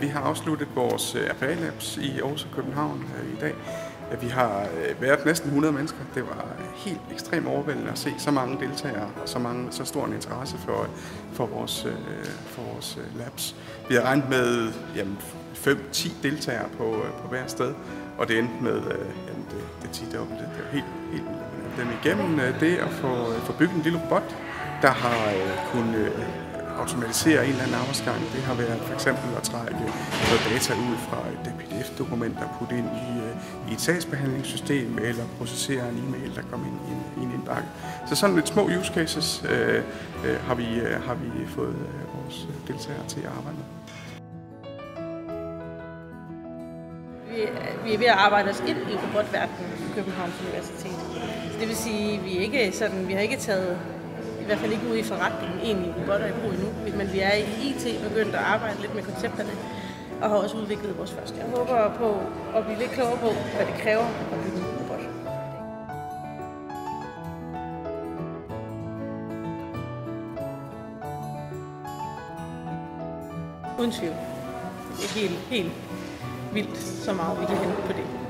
Vi har afsluttet vores RPA-labs i Aarhus og København i dag. Vi har været næsten 100 mennesker. Det var helt ekstremt overvældende at se så mange deltagere og så stor en interesse for vores labs. Vi har regnet med 5-10 deltagere på hver sted, og det endte med det 10-dobbelte. Det var helt vildt. Den igennem det at få bygget en lille robot, der har kunnet automatisere en eller anden arbejdsgang. Det har været for eksempel at trække noget data ud fra et PDF-dokument og putte ind i et sagsbehandlingssystem eller processere en e-mail, der kommer ind i en indbakke. Så sådan lidt små use cases har vi fået vores deltagere til at arbejde med. Vi er ved at arbejde os ind i robotverdenen på Københavns Universitet. Det vil sige, at vi har ikke taget, i hvert fald ikke ude i forretningen, egentlig robotter i brug endnu, men vi er i IT begyndt at arbejde lidt med koncepterne og har også udviklet vores første. Jeg håber på at blive lidt klogere på, hvad det kræver at bygge en robot. Uden tvivl. Det er helt vildt, så meget vi kan hente på det.